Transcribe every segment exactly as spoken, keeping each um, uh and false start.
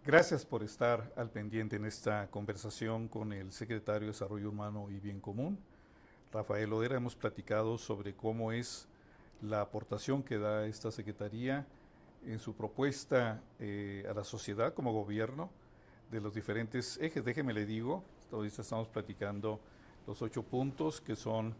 Gracias por estar al pendiente en esta conversación con el secretario de Desarrollo Humano y Bien Común, Rafael Odera. Hemos platicado sobre cómo es la aportación que da esta Secretaría en su propuesta eh, a la sociedad como gobierno de los diferentes ejes. Déjeme le digo, ahorita estamos platicando los ocho puntos que son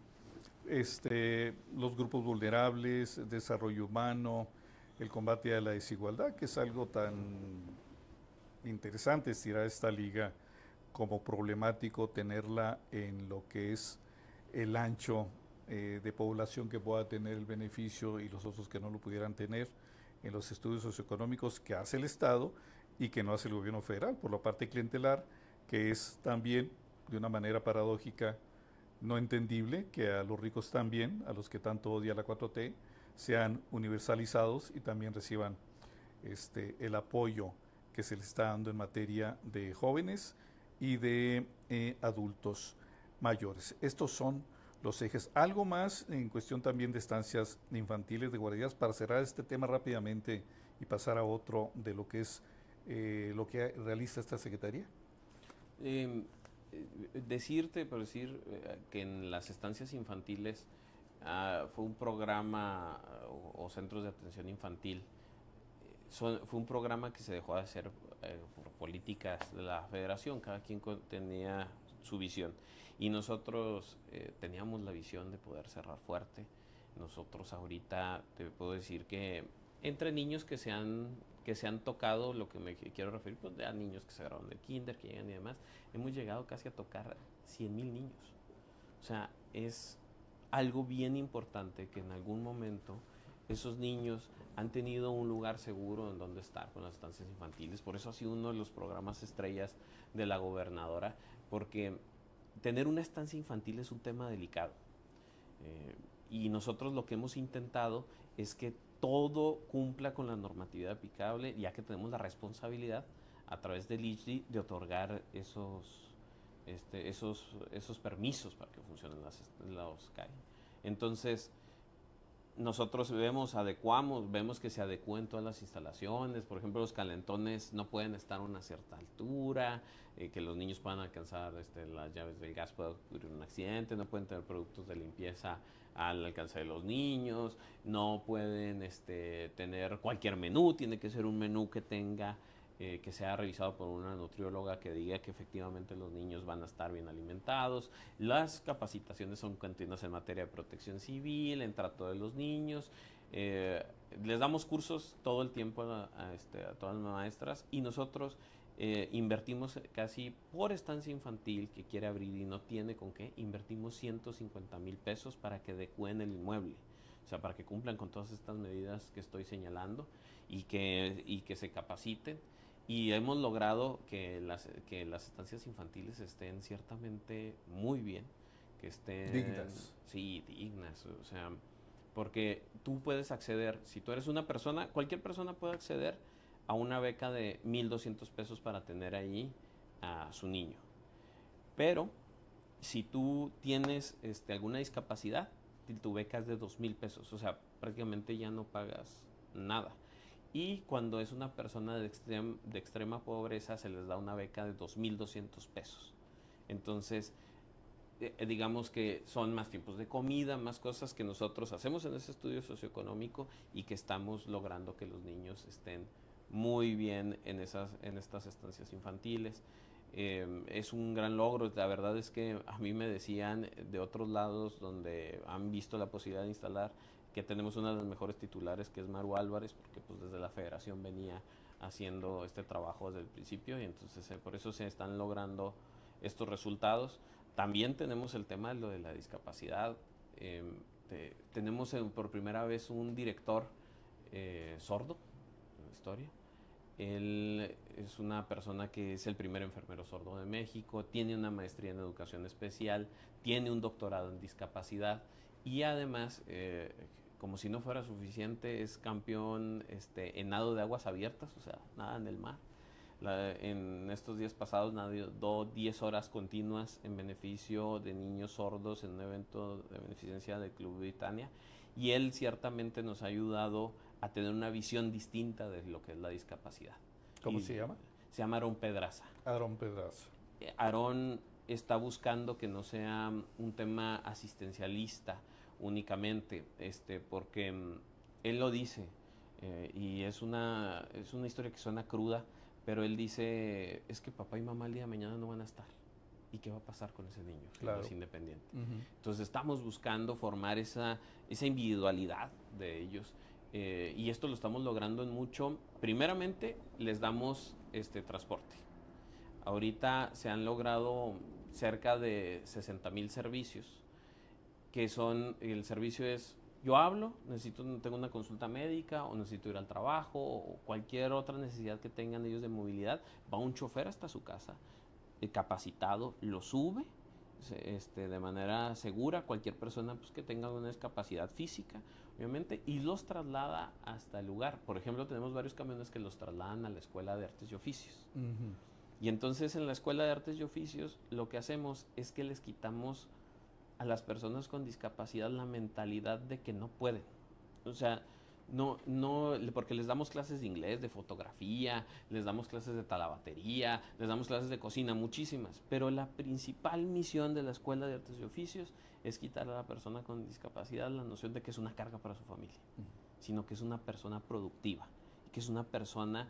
este, los grupos vulnerables, desarrollo humano, el combate a la desigualdad, que es algo tan interesante estirar esta liga como problemático tenerla en lo que es el ancho eh, de población que pueda tener el beneficio y los otros que no lo pudieran tener en los estudios socioeconómicos que hace el Estado y que no hace el gobierno federal por la parte clientelar, que es también de una manera paradójica no entendible que a los ricos también, a los que tanto odia la cuatro T, sean universalizados y también reciban este, el apoyo que se le está dando en materia de jóvenes y de eh, adultos mayores. Estos son los ejes. Algo más en cuestión también de estancias infantiles, de guarderías, para cerrar este tema rápidamente y pasar a otro de lo que es eh, lo que realiza esta Secretaría. Eh, decirte, por decir, eh, que en las estancias infantiles uh, fue un programa uh, o centros de atención infantil. Son, fue un programa que se dejó de hacer eh, por políticas de la federación, cada quien tenía su visión y nosotros eh, teníamos la visión de poder cerrar fuerte. Nosotros ahorita te puedo decir que entre niños que se han, que se han tocado, lo que me quiero referir, pues a niños que se graduaron del kinder, que llegan y demás, hemos llegado casi a tocar cien mil niños. O sea, es algo bien importante que en algún momento esos niños han tenido un lugar seguro en donde estar con las estancias infantiles. Por eso ha sido uno de los programas estrellas de la gobernadora, porque tener una estancia infantil es un tema delicado. Eh, y nosotros lo que hemos intentado es que todo cumpla con la normatividad aplicable, ya que tenemos la responsabilidad a través del I G D de otorgar esos, este, esos, esos permisos para que funcionen las, los C A I. Entonces, nosotros vemos, adecuamos, vemos que se adecúen todas las instalaciones. Por ejemplo, los calentones no pueden estar a una cierta altura, eh, que los niños puedan alcanzar este, las llaves del gas, puede ocurrir un accidente, no pueden tener productos de limpieza al alcance de los niños, no pueden este, tener cualquier menú, tiene que ser un menú que tenga Eh, que sea revisado por una nutrióloga que diga que efectivamente los niños van a estar bien alimentados. Las capacitaciones son continuas en materia de protección civil, en trato de los niños. Eh, les damos cursos todo el tiempo a, a, este, a todas las maestras y nosotros eh, invertimos casi por estancia infantil que quiere abrir y no tiene con qué, invertimos ciento cincuenta mil pesos para que adecúen el inmueble. O sea, para que cumplan con todas estas medidas que estoy señalando y que, y que se capaciten. Y hemos logrado que las, que las estancias infantiles estén ciertamente muy bien, que estén Dignas. Sí, dignas, o sea, porque tú puedes acceder, si tú eres una persona, cualquier persona puede acceder a una beca de mil doscientos pesos para tener ahí a su niño. Pero si tú tienes este, alguna discapacidad, tu beca es de dos mil pesos, o sea, prácticamente ya no pagas nada. Y cuando es una persona de, extrem, de extrema pobreza se les da una beca de dos mil doscientos pesos. Entonces, eh, digamos que son más tiempos de comida, más cosas que nosotros hacemos en ese estudio socioeconómico y que estamos logrando que los niños estén muy bien en, esas, en estas estancias infantiles. Eh, es un gran logro. La verdad es que a mí me decían de otros lados donde han visto la posibilidad de instalar que tenemos una de las mejores titulares, que es Maru Álvarez, porque pues desde la federación venía haciendo este trabajo desde el principio y entonces eh, por eso se están logrando estos resultados. También tenemos el tema de lo de la discapacidad. Eh, te, tenemos eh, por primera vez un director eh, sordo en la historia. Él es una persona que es el primer enfermero sordo de México, tiene una maestría en educación especial, tiene un doctorado en discapacidad y además, eh, como si no fuera suficiente, es campeón este, en nado de aguas abiertas, o sea, nada en el mar. La, en estos días pasados nadó diez horas continuas en beneficio de niños sordos en un evento de beneficencia del Club Britannia y él ciertamente nos ha ayudado a tener una visión distinta de lo que es la discapacidad. ¿Cómo Y se llama? se llama Aarón Pedraza. Aarón Pedraza. Eh, Aarón está buscando que no sea un tema asistencialista únicamente, este, porque mm, él lo dice, eh, y es una, es una historia que suena cruda, pero él dice, es que papá y mamá el día de mañana no van a estar. ¿Y qué va a pasar con ese niño que Claro. no es independiente? Uh-huh. Entonces estamos buscando formar esa, esa individualidad de ellos, eh, y esto lo estamos logrando en mucho. Primeramente, les damos este transporte. Ahorita se han logrado cerca de sesenta mil servicios, que son, el servicio es, yo hablo, necesito, tengo una consulta médica, o necesito ir al trabajo, o cualquier otra necesidad que tengan ellos de movilidad, va un chofer hasta su casa, eh, capacitado, lo sube este, de manera segura, cualquier persona pues, que tenga una discapacidad física, obviamente, y los traslada hasta el lugar. Por ejemplo, tenemos varios camiones que los trasladan a la Escuela de Artes y Oficios. Uh-huh. Y entonces en la Escuela de Artes y Oficios lo que hacemos es que les quitamos a las personas con discapacidad la mentalidad de que no pueden. O sea, no, no, porque les damos clases de inglés, de fotografía, les damos clases de talabatería, les damos clases de cocina, muchísimas. Pero la principal misión de la Escuela de Artes y Oficios es quitar a la persona con discapacidad la noción de que es una carga para su familia, uh-huh. sino que es una persona productiva, que es una persona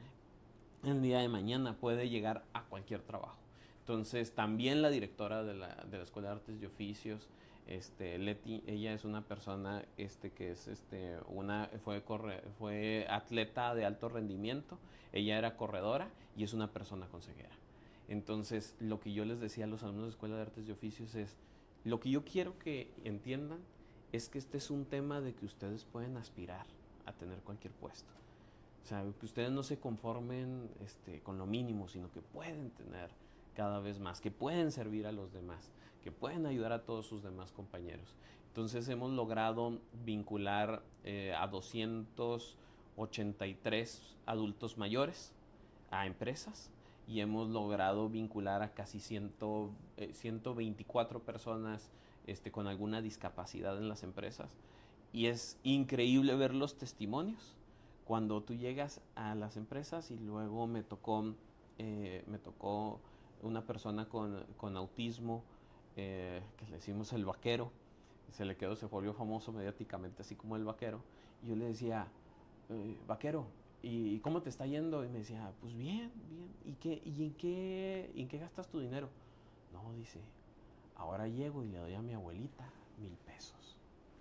el día de mañana puede llegar a cualquier trabajo. Entonces, también la directora de la, de la Escuela de Artes y Oficios, este, Leti, ella es una persona este, que es este, una, fue, corre, fue atleta de alto rendimiento, ella era corredora y es una persona con ceguera. Entonces, lo que yo les decía a los alumnos de Escuela de Artes y Oficios es, lo que yo quiero que entiendan es que este es un tema de que ustedes pueden aspirar a tener cualquier puesto. O sea, que ustedes no se conformen este, con lo mínimo, sino que pueden tener cada vez más, que pueden servir a los demás, que pueden ayudar a todos sus demás compañeros. Entonces hemos logrado vincular eh, a doscientos ochenta y tres adultos mayores a empresas y hemos logrado vincular a casi cien, eh, ciento veinticuatro personas este, con alguna discapacidad en las empresas. Y es increíble ver los testimonios cuando tú llegas a las empresas. Y luego me tocó, eh, me tocó una persona con, con autismo, eh, que le decimos el vaquero, se le quedó, se volvió famoso mediáticamente así como el vaquero, y yo le decía, eh, vaquero, ¿y cómo te está yendo? Y me decía, pues bien, bien, ¿y, qué, y en, qué, en qué gastas tu dinero? No, dice, ahora llego y le doy a mi abuelita mil pesos.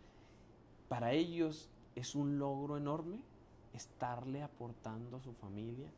Para ellos es un logro enorme estarle aportando a su familia.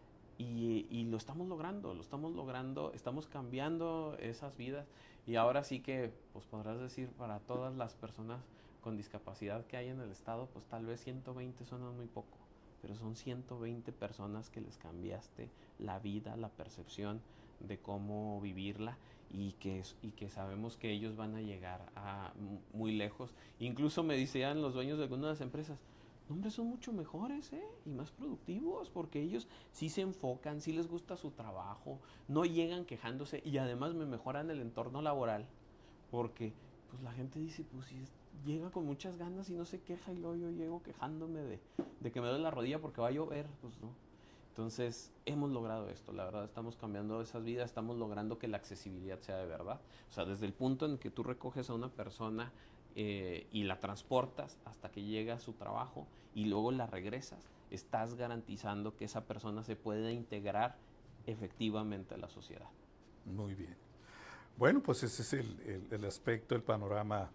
Y, y lo estamos logrando, lo estamos logrando, estamos cambiando esas vidas. Y ahora sí que, pues podrás decir, para todas las personas con discapacidad que hay en el estado, pues tal vez ciento veinte suenan muy poco, pero son ciento veinte personas que les cambiaste la vida, la percepción de cómo vivirla, y que, y que sabemos que ellos van a llegar a muy lejos. Incluso me decían los dueños de algunas empresas, hombre, son mucho mejores, ¿eh? Y más productivos, porque ellos sí se enfocan, sí les gusta su trabajo, no llegan quejándose, y además me mejoran el entorno laboral, porque pues la gente dice, pues si llega con muchas ganas y no se queja, y luego yo llego quejándome de, de que me duele la rodilla porque va a llover, pues no. Entonces hemos logrado esto, la verdad, estamos cambiando esas vidas, estamos logrando que la accesibilidad sea de verdad. O sea, desde el punto en que tú recoges a una persona Eh, y la transportas hasta que llega a su trabajo y luego la regresas, estás garantizando que esa persona se pueda integrar efectivamente a la sociedad. Muy bien. Bueno, pues ese es el, el, el aspecto, el panorama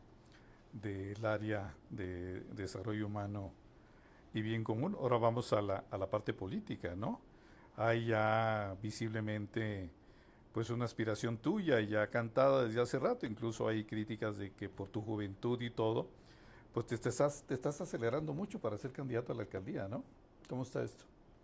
del área de desarrollo humano y bien común. Ahora vamos a la, a la parte política, ¿no? Hay ya visiblemente pues una aspiración tuya ya cantada desde hace rato, incluso hay críticas de que por tu juventud y todo, pues te estás, te estás acelerando mucho para ser candidato a la alcaldía, ¿no? ¿Cómo está esto?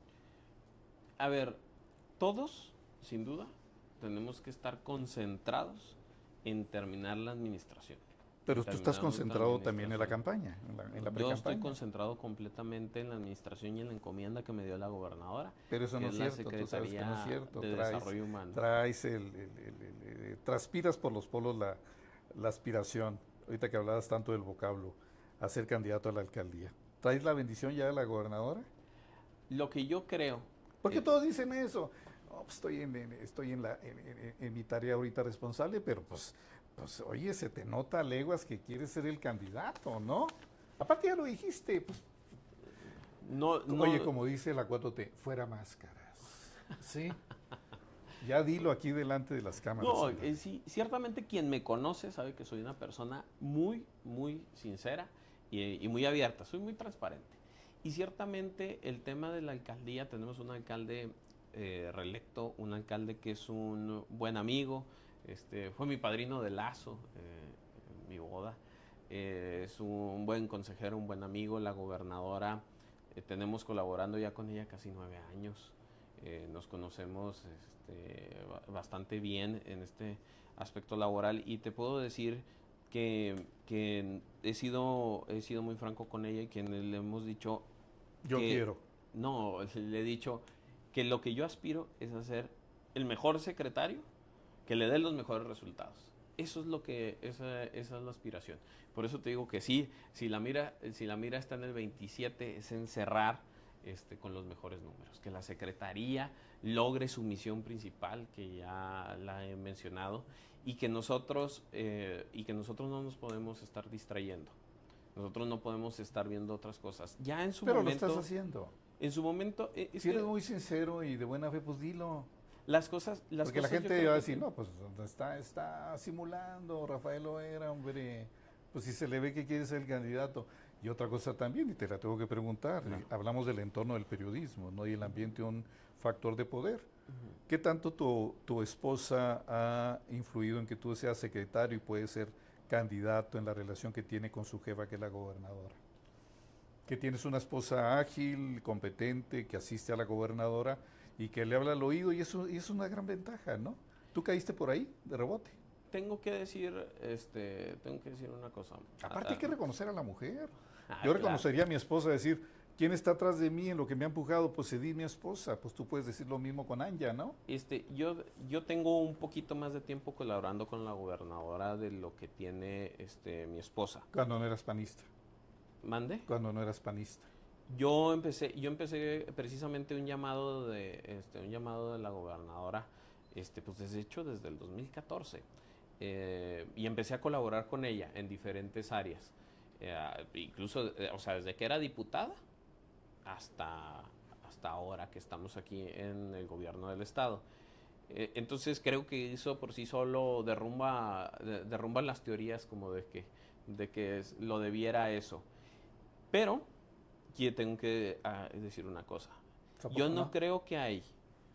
A ver, todos, sin duda, tenemos que estar concentrados en terminar la administración. Pero tú estás concentrado también en la campaña, en la, en la Yo estoy concentrado completamente en la administración y en la encomienda que me dio la gobernadora. Pero eso no es cierto, tú sabes que no es cierto. De traes, desarrollo humano. Traes el, el, el, el, el, transpiras por los polos la, la aspiración, ahorita que hablabas tanto del vocablo, a ser candidato a la alcaldía. ¿Traes la bendición ya de la gobernadora? Lo que yo creo... Porque eh, todos dicen eso. pues estoy en, en- estoy en, la, en, en- en mi tarea ahorita responsable, pero pues, pues, oye, se te nota a leguas que quieres ser el candidato, ¿no? Aparte ya lo dijiste, pues, No, no, oye, como dice la cuatro T, fuera máscaras, ¿sí? Ya dilo aquí delante de las cámaras. no, ándale. eh, sí, ciertamente quien me conoce sabe que soy una persona muy, muy sincera y, y muy abierta, soy muy transparente. Y ciertamente el tema de la alcaldía, tenemos un alcalde eh, reelecto, un alcalde que es un buen amigo, este, fue mi padrino de lazo eh, en mi boda, eh, es un buen consejero, un buen amigo, la gobernadora, eh, tenemos colaborando ya con ella casi nueve años, eh, nos conocemos este, bastante bien en este aspecto laboral y te puedo decir que, que he, sido, he sido muy franco con ella y que le hemos dicho Yo que, quiero. no, le he dicho que lo que yo aspiro es a ser el mejor secretario que le dé los mejores resultados. Eso es lo que, esa, esa es la aspiración. Por eso te digo que sí, si la mira, si la mira está en el veintisiete, es encerrar este, con los mejores números. Que la Secretaría logre su misión principal, que ya la he mencionado, y que nosotros, eh, y que nosotros no nos podemos estar distrayendo. Nosotros no podemos estar viendo otras cosas. Ya en su Pero momento. lo estás haciendo. En su momento. eh, es Si que eres muy sincero y de buena fe, pues dilo. las cosas. Las Porque la cosas yo gente creo va a que decir, sí. no, pues está, está simulando, Rafael Loera, hombre. Pues si se le ve que quiere ser el candidato. Y otra cosa también, y te la tengo que preguntar, Claro. eh, hablamos del entorno del periodismo, ¿no? Y el ambiente un factor de poder. Ujú. ¿Qué tanto tu, tu esposa ha influido en que tú seas secretario y puedes ser candidato en la relación que tiene con su jefa, que es la gobernadora? Que tienes una esposa ágil, competente, que asiste a la gobernadora y que le habla al oído, y eso y es una gran ventaja, ¿no? ¿Tú caíste por ahí de rebote? Tengo que decir, este, tengo que decir una cosa. Aparte Ah, hay que reconocer a la mujer. ah, Yo claro. reconocería a mi esposa, decir, ¿quién está atrás de mí en lo que me ha empujado? Pues cedí mi esposa. Pues tú puedes decir lo mismo con Anja, ¿no? Este, yo, yo tengo un poquito más de tiempo colaborando con la gobernadora de lo que tiene este, mi esposa. Cuando no eras panista. ¿Mande? Cuando no eras panista. Yo empecé, yo empecé precisamente un llamado de, este, un llamado de la gobernadora, este, pues desde hecho desde el dos mil catorce. Eh, y empecé a colaborar con ella en diferentes áreas. Eh, incluso, eh, o sea, desde que era diputada hasta, hasta ahora que estamos aquí en el gobierno del estado. Eh, entonces creo que eso por sí solo derrumba, de- derrumba las teorías como de que, de que es- lo debiera a eso. Pero yo tengo que ah, decir una cosa. ¿Tampoco Yo no creo que hay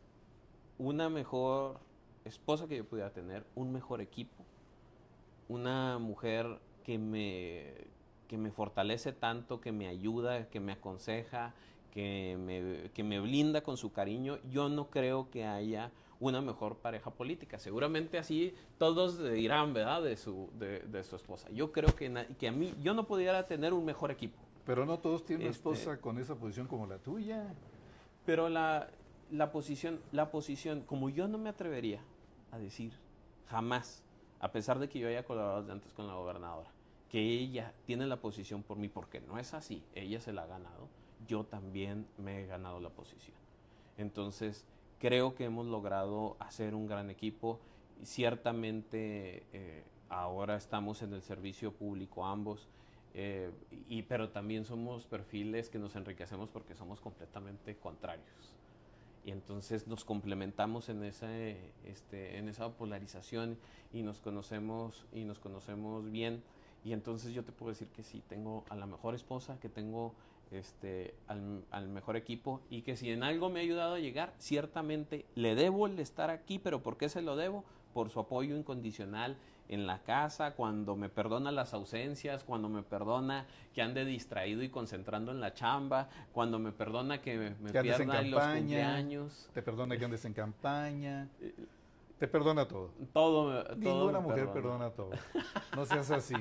una mejor esposa que yo pudiera tener, un mejor equipo, una mujer que me, que me fortalece tanto, que me ayuda, que me aconseja, que me, que me blinda con su cariño. Yo no creo que haya una mejor pareja política. Seguramente así todos dirán, ¿verdad?, de su, de, de su esposa. Yo creo que, na- que a mí, yo no pudiera tener un mejor equipo. Pero no todos tienen una Este- esposa con esa posición como la tuya. Pero la, la posición, la posición, como yo no me atrevería a decir jamás, a pesar de que yo haya colaborado desde antes con la gobernadora, que ella tiene la posición por mí, porque no es así, ella se la ha ganado, yo también me he ganado la posición. Entonces, creo que hemos logrado hacer un gran equipo. Ciertamente, eh, ahora estamos en el servicio público ambos. Eh, y, pero también somos perfiles que nos enriquecemos porque somos completamente contrarios. Y entonces nos complementamos en, ese, este, en esa polarización y nos conocemos y nos conocemos bien. Y entonces yo te puedo decir que sí, tengo a la mejor esposa, que tengo este, al, al mejor equipo y que si en algo me ha ayudado a llegar, ciertamente le debo el estar aquí, pero ¿por qué se lo debo? Por su apoyo incondicional en la casa, cuando me perdona las ausencias, cuando me perdona que ande distraído y concentrando en la chamba, cuando me perdona que me, me Que andes en pierda en los campaña, cumpleaños. te perdona que andes en campaña, te perdona todo. Todo, todo Ninguna me mujer perdona todo. No seas así.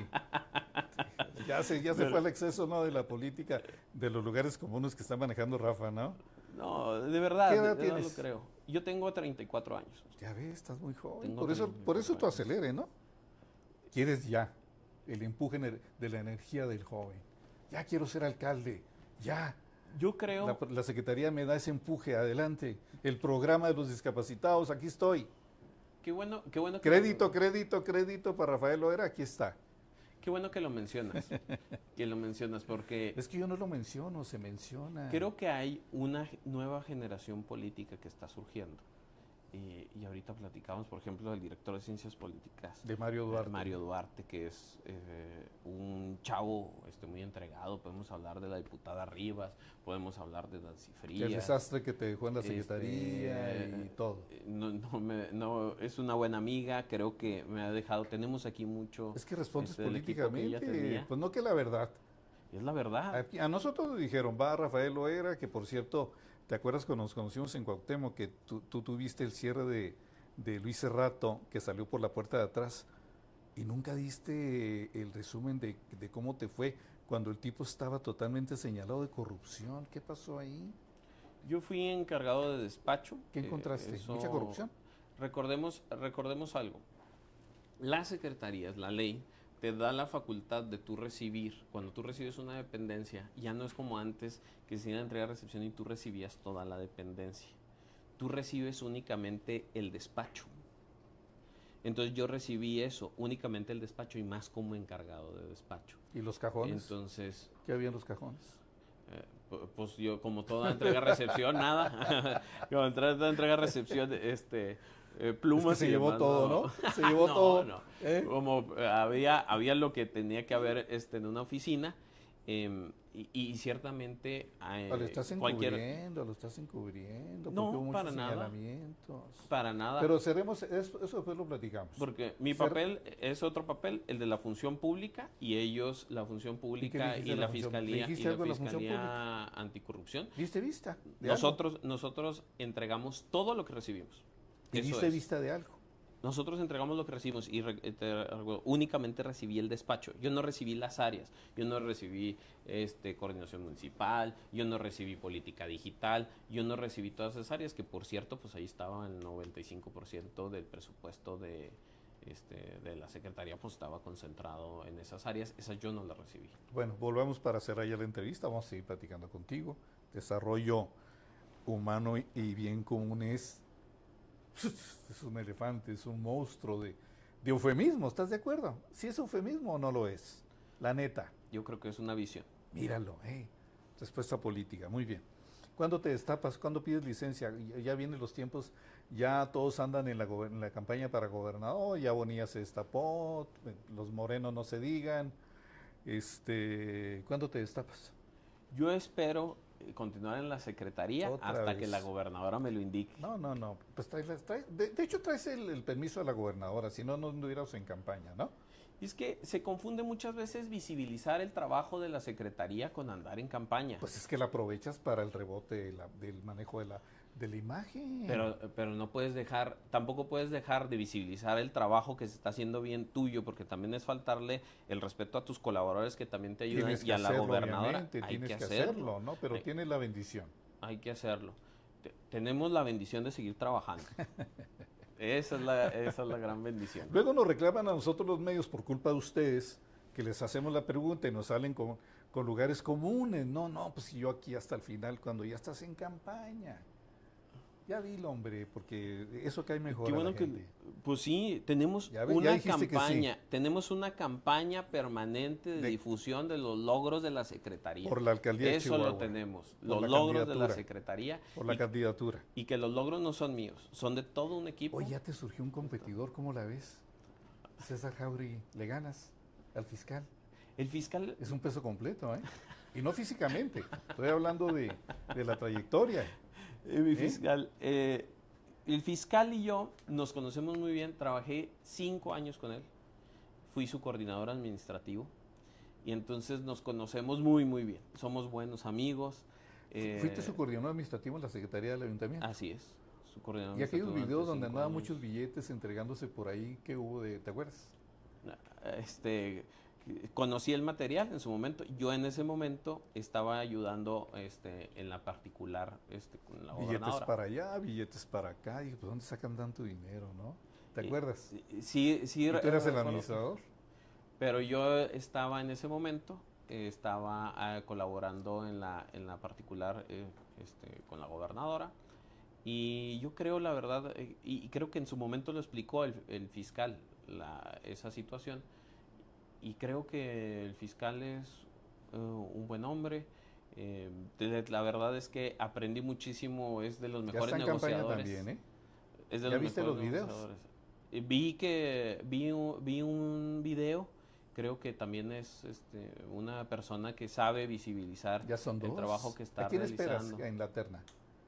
Ya se, ya se Pero- fue al exceso, ¿no?, de la política, de los lugares comunes que está manejando Rafa, ¿no? No, de verdad, ¿Qué de edad verdad lo tienes? creo. Yo tengo treinta y cuatro años. Ya ves, estás muy joven. Tengo Por eso, treinta y por eso cuatro tú años. acelere, ¿no? Quieres ya el empuje ener- de la energía del joven. Ya quiero ser alcalde. Ya. Yo creo... La, la Secretaría me da ese empuje, adelante. El programa de los discapacitados, aquí estoy. Qué bueno, qué bueno que Crédito, lo, crédito, crédito para Rafael Loera, aquí está. Qué bueno que lo mencionas, que lo mencionas, porque... Es que yo no lo menciono, se menciona. Creo que hay una nueva generación política que está surgiendo. Y, y ahorita platicamos, por ejemplo, del director de Ciencias Políticas. De Mario Duarte. Mario Duarte, que es eh, un chavo este, muy entregado. Podemos hablar de la diputada Rivas, podemos hablar de Nancy Frías. El desastre que te dejó en la Secretaría este, y todo. No, no, me, no, es una buena amiga, creo que me ha dejado, tenemos aquí mucho... Es que respondes este, políticamente, pues no que la verdad. Y es la verdad. Aquí, a nosotros nos dijeron, va Rafael Loera, que por cierto... ¿Te acuerdas cuando nos conocimos en Cuauhtémoc que tú, tú tuviste el cierre de, de Luis Cerrato, que salió por la puerta de atrás, y nunca diste el resumen de, de cómo te fue cuando el tipo estaba totalmente señalado de corrupción? ¿Qué pasó ahí? Yo fui encargado de despacho. ¿Qué encontraste? Eh, eso, ¿Mucha corrupción? Recordemos, recordemos algo. Las secretarías, la ley, te da la facultad de tú recibir, cuando tú recibes una dependencia, ya no es como antes que se iba a entregar recepción y tú recibías toda la dependencia. Tú recibes únicamente el despacho. Entonces yo recibí eso, únicamente el despacho y más como encargado de despacho. ¿Y los cajones? Entonces, ¿qué había en los cajones? Eh, pues yo, como toda entrega-recepción, nada. Como toda entrega-recepción, este... Eh, plumas es que se y llevó demás, todo, no, ¿no? Se llevó no, todo. No. ¿Eh? Como eh, había, había lo que tenía que haber este, en una oficina eh, y, y ciertamente eh, lo estás cualquier... encubriendo, lo estás encubriendo. No, hubo para muchos nada. Señalamientos. Para nada. Pero cerremos, eso, eso después lo platicamos. Porque mi Cer papel es otro papel, el de la función pública, y ellos la función pública y, y la, la fiscalía y la la fiscalía anticorrupción. ¿Diste vista? Nosotros, algo? nosotros entregamos todo lo que recibimos. ¿Y diste es. vista de algo? Nosotros entregamos lo que recibimos y re, te, únicamente recibí el despacho. Yo no recibí las áreas, yo no recibí este, coordinación municipal, yo no recibí política digital, yo no recibí todas esas áreas que, por cierto, pues ahí estaba el noventa y cinco por ciento del presupuesto de, este, de la Secretaría, pues estaba concentrado en esas áreas. Esas yo no las recibí. Bueno, volvamos para cerrar ya la entrevista, vamos a seguir platicando contigo. Desarrollo humano y bien común es... es un elefante, es un monstruo de, de eufemismo, ¿estás de acuerdo? ¿Si es eufemismo o no lo es? La neta. Yo creo que es una visión. Míralo, eh. Respuesta política, muy bien. ¿Cuándo te destapas? ¿Cuándo pides licencia? Ya, ya vienen los tiempos, ya todos andan en la, en la campaña para gobernador, ya Bonilla se destapó, los morenos no se digan. Este, ¿cuándo te destapas? Yo espero continuar en la secretaría Otra hasta vez. que la gobernadora me lo indique. No, no, no. Pues traes, traes, de, de hecho traes el, el permiso de la gobernadora, si no, no anduviéramos en campaña, ¿no? Y es que se confunde muchas veces visibilizar el trabajo de la secretaría con andar en campaña. Pues es que la aprovechas para el rebote de la, del manejo de la, de la imagen. Pero, pero no puedes dejar, tampoco puedes dejar de visibilizar el trabajo que se está haciendo bien tuyo, porque también es faltarle el respeto a tus colaboradores que también te ayudan Tienes y a la hacerlo, gobernadora. Hay tienes que, que hacerlo, hacerlo, ¿no? Pero hay, tienes la bendición. Hay que hacerlo. Te, tenemos la bendición de seguir trabajando. Esa es, la, esa es la gran bendición. Luego nos reclaman a nosotros los medios por culpa de ustedes, que les hacemos la pregunta y nos salen con, con lugares comunes. No, no, pues yo aquí hasta el final, cuando ya estás en campaña. Ya dilo, hombre, porque eso cae mejor. Qué bueno a la que, gente. pues sí, tenemos Ya ve, una ya campaña, sí. tenemos una campaña permanente de, de difusión de los logros de la Secretaría. Por la alcaldía Eso de Chihuahua. lo tenemos, los logros de la Secretaría. Por la y, candidatura. Y que los logros no son míos, son de todo un equipo. Oye, ya te surgió un competidor, ¿cómo la ves? César Jauregui, ¿le ganas al fiscal? El fiscal... Es un peso completo, ¿eh? Y no físicamente, estoy hablando de, de la trayectoria. Eh, mi fiscal... Eh, El fiscal y yo nos conocemos muy bien, trabajé cinco años con él, fui su coordinador administrativo y entonces nos conocemos muy muy bien, somos buenos amigos. Eh, ¿Fuiste su coordinador administrativo en la Secretaría del Ayuntamiento? Así es, su coordinador y aquellos videos donde andaban años. muchos billetes entregándose por ahí, ¿qué hubo de, te acuerdas? Este... Conocí el material en su momento. Yo en ese momento estaba ayudando este, en la particular este, con la billetes gobernadora. para allá, billetes para acá. Y pues, ¿dónde sacan tanto dinero, no? ¿Te acuerdas? Eh, sí, sí. ¿Y tú eras el administrador? Pero yo estaba en ese momento eh, estaba eh, colaborando en la, en la particular eh, este, con la gobernadora. Y yo creo, la verdad, eh, y creo que en su momento lo explicó el, el fiscal, la, esa situación, y creo que el fiscal es uh, un buen hombre. Eh, la verdad es que aprendí muchísimo, es de los mejores ya está en negociadores. Campaña también, ¿eh? Es de ¿Ya los viste los videos? Eh, Vi que vi, un- vi un video, creo que también es este, una persona que sabe visibilizar Ya son dos. el trabajo que está ¿A quién realizando. esperas en la terna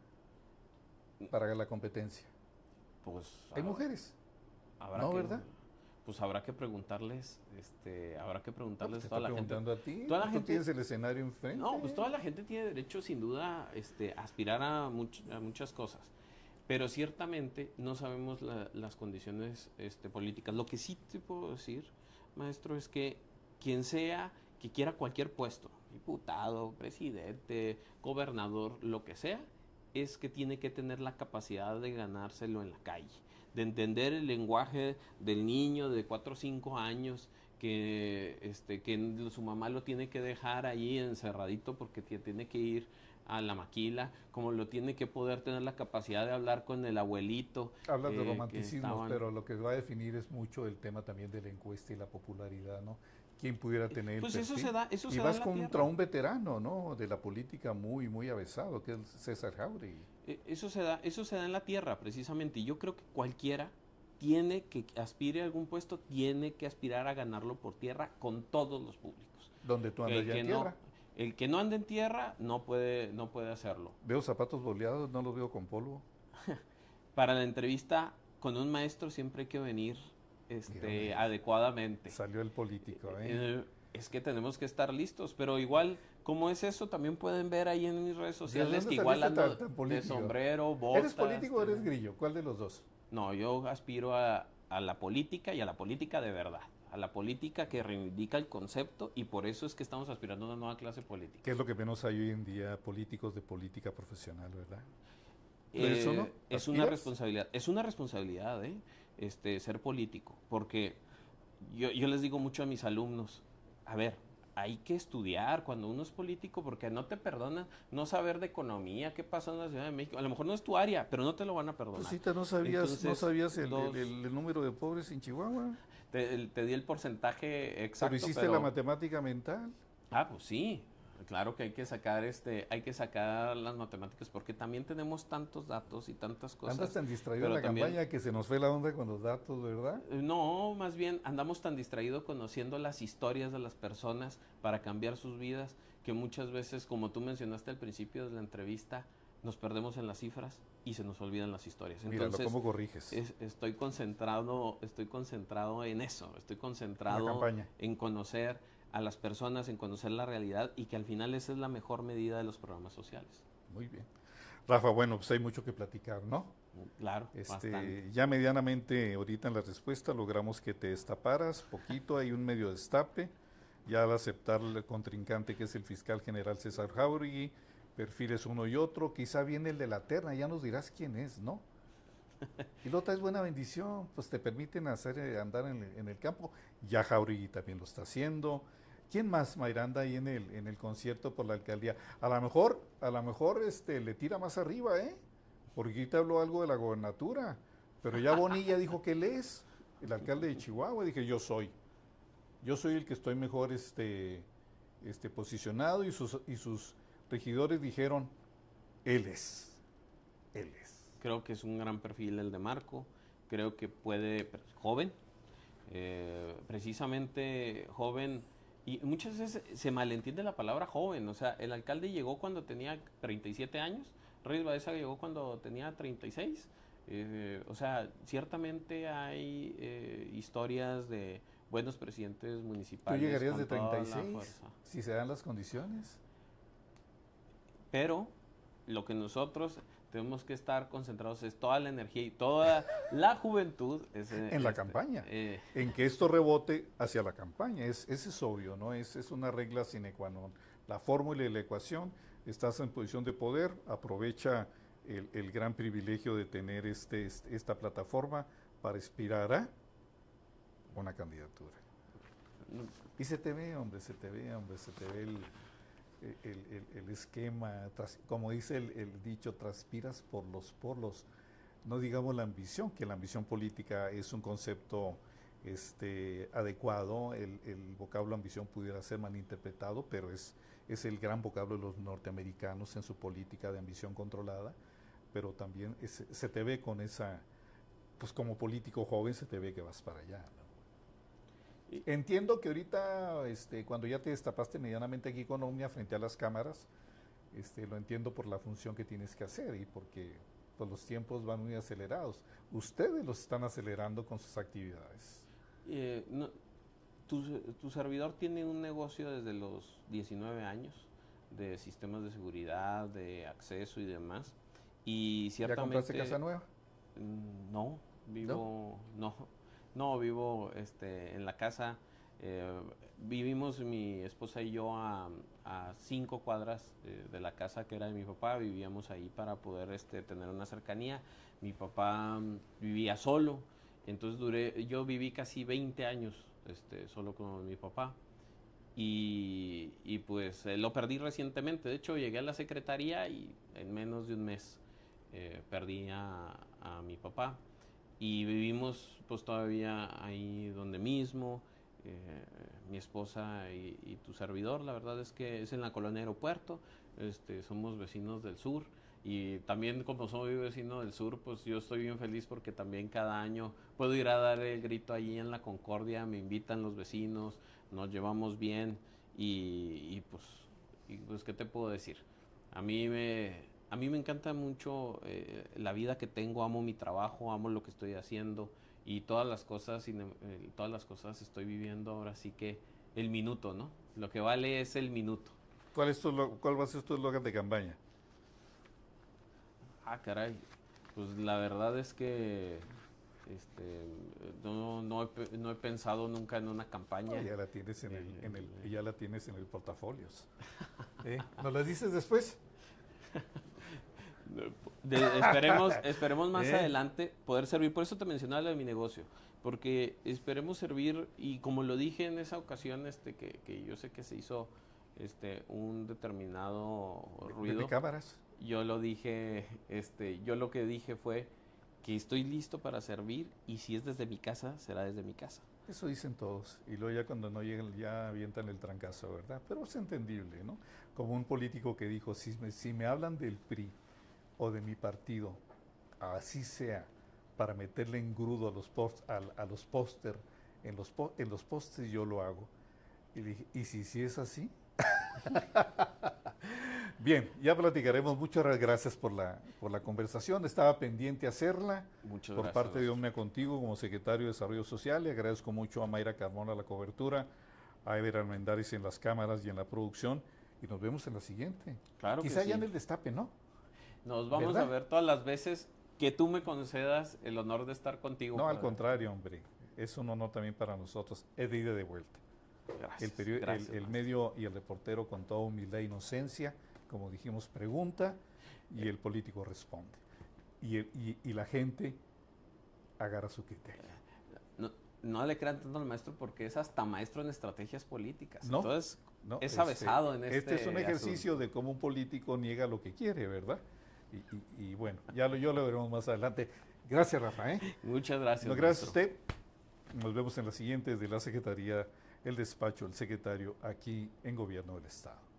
para la competencia? Pues ¿Hay ah, mujeres? habrá No, que, ¿verdad? Pues habrá que preguntarles, este, habrá que No, preguntarles pues te a toda está la gente. preguntando a ti. Toda la Tú gente- tienes el escenario enfrente. No, pues toda la gente tiene derecho sin duda este, a aspirar a, much- a muchas cosas, pero ciertamente no sabemos la- las condiciones este, políticas. Lo que sí te puedo decir, maestro, es que quien sea que quiera cualquier puesto, diputado, presidente, gobernador, lo que sea, es que tiene que tener la capacidad de ganárselo en la calle, de entender el lenguaje del niño de cuatro o cinco años, que, este, que su mamá lo tiene que dejar ahí encerradito porque tiene que ir a la maquila, como lo tiene que poder tener la capacidad de hablar con el abuelito. Hablas de eh, que romanticismos, estaban- pero lo que va a definir es mucho el tema también de la encuesta y la popularidad, ¿no? ¿Quién pudiera tener el Pues eso perfil? se da, eso Y se da vas en la contra tierra. un veterano, ¿no? De la política muy, muy avesado, que es César Jauregui. Eh, Eso se da, eso se da en la tierra, precisamente. Y yo creo que cualquiera tiene que aspire a algún puesto, tiene que aspirar a ganarlo por tierra con todos los públicos. Donde tú andas El ya que en no, tierra. el que no anda en tierra no puede, no puede hacerlo. Veo zapatos boleados, no los veo con polvo. Para la entrevista con un maestro siempre hay que venir este, Mírame. adecuadamente. Salió el político, ¿eh? Eh, es que tenemos que estar listos, pero igual, como es eso, también pueden ver ahí en mis redes sociales ¿dónde que igual saliste ando tan- tan de político? sombrero, botas. ¿Eres político o eres este, grillo? ¿Cuál de los dos? No, yo aspiro a, a la política y a la política de verdad, a la política que reivindica el concepto, y por eso es que estamos aspirando a una nueva clase política. ¿Qué es lo que menos hay hoy en día? Políticos de política profesional, ¿verdad? Eh, ¿Eso no? es una ¿Aspiras? responsabilidad, es una responsabilidad, ¿eh? Este, ser político, porque yo, yo les digo mucho a mis alumnos, a ver, hay que estudiar cuando uno es político, porque no te perdonan no saber de economía, qué pasa en la Ciudad de México. A lo mejor no es tu área, pero no te lo van a perdonar. Rosita, ¿no sabías, Entonces, ¿no sabías el, dos- el- el- el número de pobres en Chihuahua? Te, el- te di el porcentaje exacto. ¿Pero hiciste pero- la matemática mental? Ah, pues sí. Claro que hay que sacar este, hay que sacar las matemáticas, porque también tenemos tantos datos y tantas cosas. Andas tan distraído en pero la también- campaña que se nos fue la onda con los datos, ¿verdad? Eh, No, más bien andamos tan distraídos conociendo las historias de las personas para cambiar sus vidas, que muchas veces, como tú mencionaste al principio de la entrevista, nos perdemos en las cifras y se nos olvidan las historias. Míralo, Entonces, ¿cómo corriges? es- estoy concentrado, estoy concentrado en eso, estoy La concentrado campaña. en conocer a las personas, en conocer la realidad, y que al final esa es la mejor medida de los programas sociales. Muy bien. Rafa, bueno, pues hay mucho que platicar, ¿no? Claro, bastante. Este, ya medianamente ahorita en la respuesta logramos que te destaparas poquito, hay un medio destape, ya al aceptar el contrincante que es el fiscal general César Jauregui, perfiles uno y otro, quizá viene el de la terna, ya nos dirás quién es, ¿no? Y la otra es buena bendición, pues te permiten hacer eh, andar en el, en el campo, ya Jauregui también lo está haciendo. ¿Quién más, Mayranda, ahí en el, en el concierto por la alcaldía? A lo mejor, a lo mejor este, le tira más arriba, ¿eh? Porque ahorita habló algo de la gobernatura, pero ya Bonilla dijo que él es el alcalde de Chihuahua. Dije, yo soy. Yo soy el que estoy mejor este, este, posicionado, y sus, y sus regidores dijeron, él es. Él es. Creo que es un gran perfil el de Marco, creo que puede, joven, eh, precisamente joven, y muchas veces se malentiende la palabra joven. O sea, el alcalde llegó cuando tenía treinta y siete años, Reyes Baeza llegó cuando tenía treinta y seis, eh, o sea, ciertamente hay eh, historias de buenos presidentes ¿Tú municipales. llegarías con de toda treinta y la seis fuerza. si se dan las condiciones? Pero lo que nosotros tenemos que estar concentrados es toda la energía y toda la juventud. Es, En la este, campaña. eh, En que esto rebote hacia la campaña. Es, ese es obvio, ¿no? Es, es una regla sine qua non. La fórmula y la ecuación, estás en posición de poder, aprovecha el, el gran privilegio de tener este, este, esta plataforma para aspirar a una candidatura. Y se te ve, hombre, se te ve, hombre, se te ve el, el, el, el esquema, tras, como dice el, el dicho, transpiras por los poros. No digamos la ambición, que la ambición política es un concepto este, adecuado, el, el vocablo ambición pudiera ser malinterpretado, pero es, es el gran vocablo de los norteamericanos en su política de ambición controlada, pero también es, se te ve con esa, pues como político joven se te ve que vas para allá, ¿no? Entiendo que ahorita, este, cuando ya te destapaste medianamente aquí con Omnia frente a las cámaras, este, lo entiendo por la función que tienes que hacer y porque pues, los tiempos van muy acelerados. Ustedes los están acelerando con sus actividades. Eh, no, tu, tu servidor tiene un negocio desde los diecinueve años de sistemas de seguridad, de acceso y demás. Y ciertamente, ¿Ya compraste casa nueva? No, vivo, no, no, no vivo este, en la casa. Eh, vivimos mi esposa y yo a, a cinco cuadras eh, de la casa que era de mi papá. Vivíamos ahí para poder este, tener una cercanía. Mi papá um, vivía solo, entonces duré, yo viví casi veinte años este, solo con mi papá. Y, y pues eh, lo perdí recientemente. De hecho, llegué a la secretaría y en menos de un mes eh, perdí a, a mi papá. Y vivimos pues todavía ahí donde mismo. Eh, mi esposa y, y tu servidor, la verdad es que es en la colonia Aeropuerto. Este, somos vecinos del sur. Y también como soy vecino del sur, pues yo estoy bien feliz porque también cada año puedo ir a dar el grito allí en la Concordia, me invitan los vecinos, nos llevamos bien y, y pues, y pues ¿qué te puedo decir? A mí me, a mí me encanta mucho eh, la vida que tengo, amo mi trabajo, amo lo que estoy haciendo y todas las cosas, y, eh, todas las cosas estoy viviendo ahora sí que el minuto, ¿no? Lo que vale es el minuto. ¿Cuál, es tu, cuál va a ser tu eslogan de campaña? Ah, caray, pues la verdad es que este, no, no, he, no he pensado nunca en una campaña. Oh, ya la tienes en el, en el, ya la tienes en el portafolios. ¿Eh? ¿Nos la dices después? De, esperemos, esperemos más ¿Eh? adelante poder servir. Por eso te mencionaba lo de mi negocio, porque esperemos servir y como lo dije en esa ocasión, este, que, que yo sé que se hizo este, un determinado ruido. ¿De cámaras? Yo lo dije, este, yo lo que dije fue que estoy listo para servir y si es desde mi casa, será desde mi casa. Eso dicen todos y luego ya cuando no llegan ya avientan el trancazo, ¿verdad? Pero es entendible, ¿no? Como un político que dijo, si me, si me hablan del P R I o de mi partido, así sea, para meterle engrudo a los post, a, a los póster, en los po, en los postes yo lo hago. Y dije, ¿y si, si es así? Bien, ya platicaremos. Muchas gracias por la, por la conversación. Estaba pendiente hacerla. Muchas por gracias. parte de Omnia Contigo como secretario de Desarrollo Social. Le agradezco mucho a Mayra Carmona la cobertura, a Ever Almendares en las cámaras y en la producción. Y nos vemos en la siguiente. Claro Quizá que ya sí. en el destape, ¿no? Nos vamos ¿verdad? a ver todas las veces que tú me concedas el honor de estar contigo. No, padre. al contrario, hombre. Es un honor también para nosotros. Es de ida y de vuelta. Gracias, El, period- gracias, el, el maestro. medio y el reportero con toda humildad e inocencia, como dijimos, pregunta y el político responde. Y, el, y, y la gente agarra su criterio. No, no le crean tanto al maestro porque es hasta maestro en estrategias políticas. No, Entonces, no, es este, avesado en este Este es un ejercicio asunto. de cómo un político niega lo que quiere, ¿verdad? Y, y, y bueno, ya lo, yo lo veremos más adelante. Gracias, Rafa. ¿eh? Muchas gracias. No, gracias a maestro. usted. Nos vemos en la siguiente de la Secretaría, el despacho del secretario aquí en Gobierno del Estado.